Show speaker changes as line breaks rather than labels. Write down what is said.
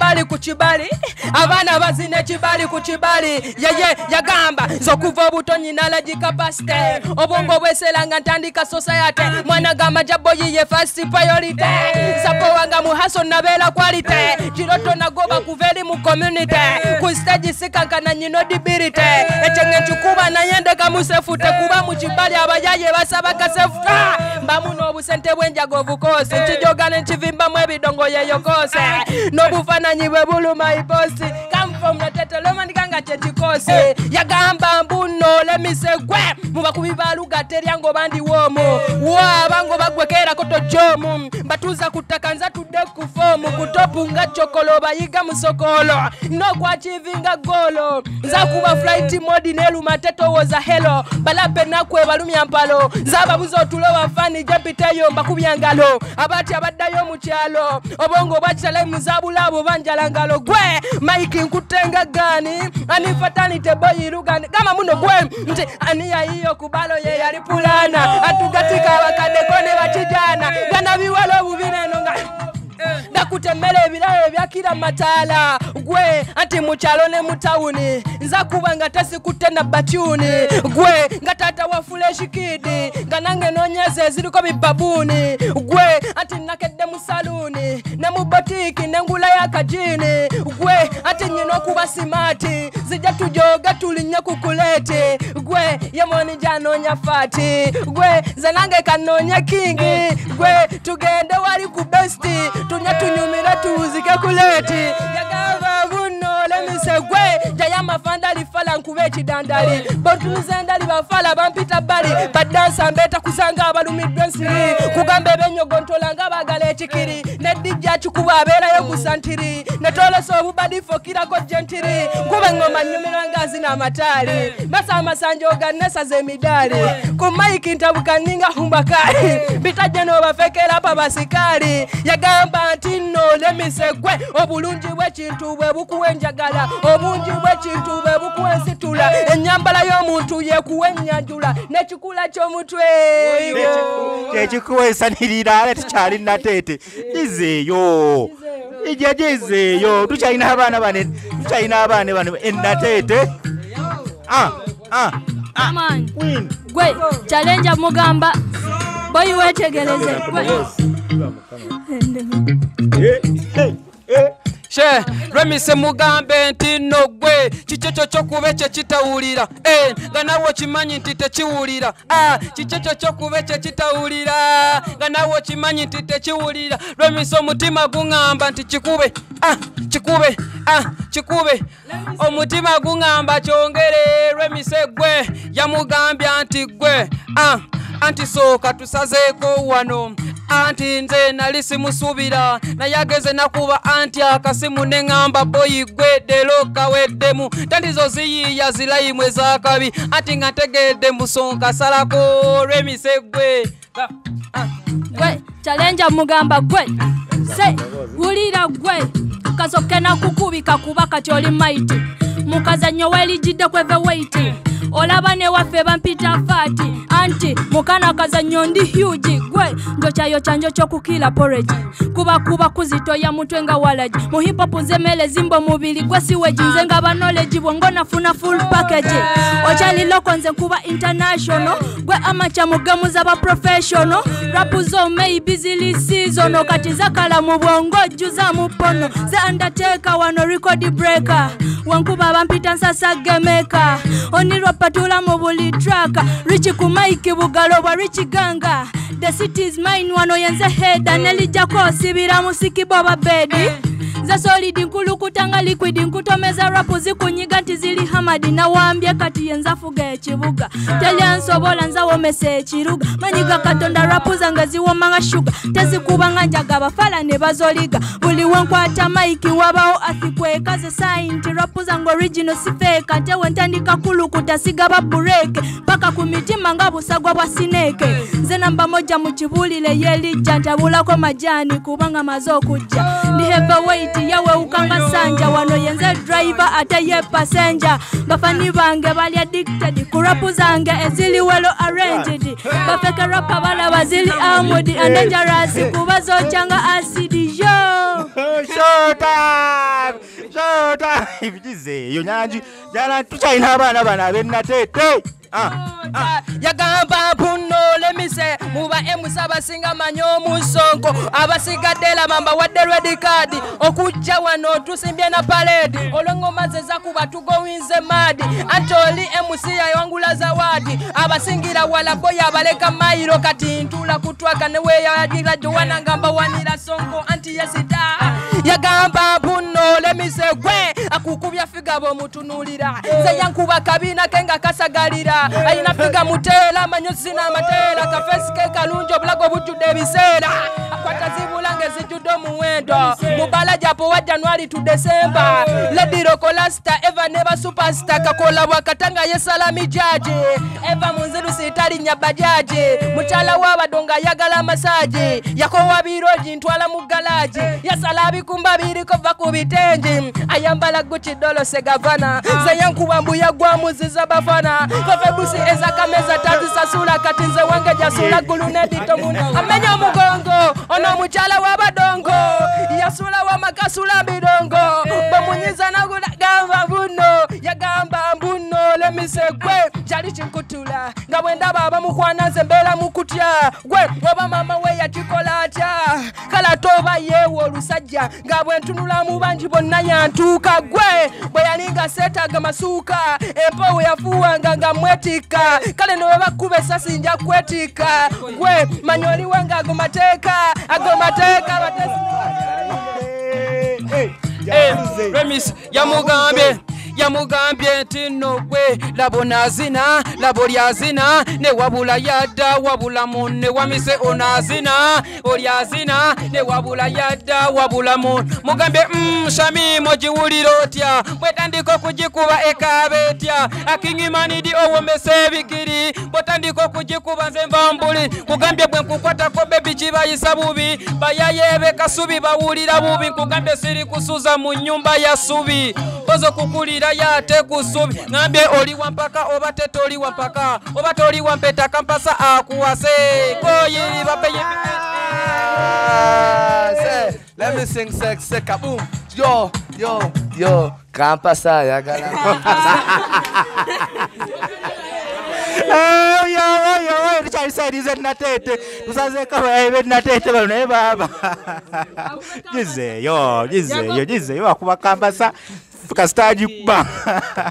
Kibali ku Kibali abana bazine Kibali ku Kibali yeye yagamba zokuva obutonyi nalaji capacity obongo bweselanga ntandika society mwana gama jaboyi ye first priority sapo wanga muhaso nabela quality kiroto nagoba kuveli mu community ku stage sikankana nyino dibirite echenge chukuba na yende kamusefute kuba mu Kibali abayaye basaba kasefuta mbamuno obusente bwenjago bukose kijogana nchivimba mwebidongo yeyo kose no bufananyi bwebuluma iposti come from the tetelo ndikanga chechikose yagamba mbuno lemisegwe muba kubibaluga teryango bandi womo wa bango bagwekera koto jomu batuza kutakanza tudeku fomu kutopunga chokolo bayiga musokolo no kwa chivinga golo za kuba flight mode nelu mateto was a hello balape nakwe balumya mpalo zaba buzo tulowa fani jepiteyo mbakubyangalo abati abaddayo mu kyalo obongo bachale muzabulabo banjalangalo gwe mike nkutenga gani ani fatality boy lugani kama muno gwe nti aniya hiyo kubalo ye yalipulana atugatika abakadekone bachijana gana biwalo bubineno nga ndakutemele ebirayo byakira matala gwe anti mukyalo ne mutawuni nza kuba nga tasikutena batuni gwe nga tata wa fresh kid nga nange nonyeze ziriko bibabuni gwe anti nakedde mu saluni ne mu boutique nengula ya kajini gwe anti nyino kuba simati zija tujoga tulinye kukulete gwe yemoni janonya fati gwe zanange kanonya kingi gwe tugende wali ku besti tunya tunyumira tuzike kuleti yagava buno lemise gwe jayama fandali fala nkube kidandali botuzendali bafala bampita bali badansa mbeta kusanga abalumi densiri kugambe benyogontolanga bagale ekikiri ne dijja chikuba abera yo kusantiri ne toleso obubadi fokira ko gentiri kuba ngoma nyumira ngazi na matali basa masanjo ganesa zemidali ku mike ntabukaninga humbakali bitaje no bafekera pa basikali yagamba ntino lemise gwe obulungi bw'ekintu bwe bukuwenjagala obungi bw'ekintu bwe bukuwensitula enyambala y'omuntu yekuwenyanjula nekikula ky'omutwe ekikuwensanirira ale tukyali natete izeeyo ijajezeeyo tukyalina abaana bane enatete
gwe challenge mugamba boyi wetegereze
she remise mugambe ntino gwe kichocho chokubeche kitawulira ganawo kimanyi nti tekiwulira kichocho chokubeche kitawulira ganawo kimanyi nti tekiwulira remise omutima gungamba nti kikube kikube omutima gungamba kyongere remise gwe yamugambya nti gwe anti soka tusazeko wano anti nze nali simusubira nayageze nakuba anti akasimu nengamba boyi gwe delo kaweddemu tandizo ziyiya zilayimwe zakabi anti ngategedde musonka salako remise gwe
gwe challenge mugamba gwe se wulira gwe kazokena kukubika kubaka kyoli mighty mukazanyo welijidde kweve waiting olabane waffe bampita fati anti mukana kazanyo ndi huge gwe ndo chayo chanjo chokukila porridge kuba kuzito ya mutwe nga walaji mu hip hop nzemele zimbo mubili gwe siweji nzenga ba knowledge bongo nafuna full package ochali loko nze kuba international gwe amacha mugamuza ba professional rap zo maybe zili season kati zakala mu bongo juza mu pono ze undertaker wano record breaker wankuba bampita nsasa gemeka oniro patula mu buli track rich ku mike bugalo bwa rich ganga the city is mine wano yenze head anelija ko sibira musiki baba bedi za solid nkulu kutanga liquid nkutomeza rap zikunyiga nti zili hamadi na waambye kati yenza fuga ekibuga telyansobola nzawo mese ekiruga manyiga katonda rap zanga ziwomanga sugar tezikubanga njaga bafala ne bazoliga buli wankwata mike wabawo afikweka ze sign rap zanga original sifeka te wentandika kulukuta siga babureke paka kumitima ngabusagwa bwa sineke nze namba moja mu kibulile yelija ntabulako majani kubanga mazo kujja ndi heavyweight yawe ukanga sanja wano yenze driver ate ye passenger bafani bange bali addicted ku rap zange ezili well arranged bafeke rap bala bazili armored and dangerous kubazo changa acid yo
Showtime. Jize yo nyanji jana tuchaina abana bana benatete.
Yagamba puno lemise muba emusaba singa manyo musonko abasigadela mamba wadde red card okujja wano tusimbye na parade olongoma zeza kuba tugowinze madi antoli MC yawangula zawadi abasingira wala boya abaleka mairo kati ntula kutwaka newe yagira Jowana ngamba wanira sonko anti yesita yagamba puno lemise gwe akukubya figabo mutunulira zeyankuba kabina kenga kasagalira ayina figa mutela manyozi na matela kafesike kalunjo blago bujude bisera akwata zibulange zijudo muwendo mubala japo wa January to December Lady Rokolasta Eva never superstar kakola wakatanga yesalami jaji Eva munziru sitali nyabajaji mchala wabadonga yagala masaji yako wabiroji ntwala mugalaji yasalabi kumbabiri kova kubitenji ayambala Gucci dolo segavana zayanku wambu ya gwa muziza bafana kofebusi ezakameza tatu sasula katinze wange jasula gulunedi tomuno amenya mugongo ono mchala wabadongo yasula wa makasula bidongo bamunyiza nagula gamba buno yagamba mbuno lemisekwe jali chinkutula ngabwenda baba mukwananze mbela mukutya gwe waba mama we yatikola atya kala toba yewo lusajja ngabwentunula mu banji bonna yantuka gwe bwe yalinga setaga masuka empo yafuwa nga mwetika kale no bakube sasi nja kwetika gwe manyoli wanga agomateka batesi Remis yamugambye tino gwe labonazina labolyazina ne wabula yadda wabula munne wamise onazina olyazina ne wabula yadda wabula mun mugambye shami mojiwuliro otya bwetandiko kujikuba ekabetya akingimanidi owomese bikiri bwetandiko kujikuba nze mbambuli kugambye bwe nkukwata ko bebi kibayisa bubi bayayebe kasubi bawulira bubi kugambye siri kusuza mu nyumba ya subi bozo kukulira yate kusubi ngambye oli wampaka oba tetoli wampaka oba toli wampeta kampasa akuwase koyiri bapeyi
let me sing sex kaboom yo kampasa yagala
yo richard said is natete usaze kama ebe natete bano baba jize yo akuba kampasa fuka stage kuba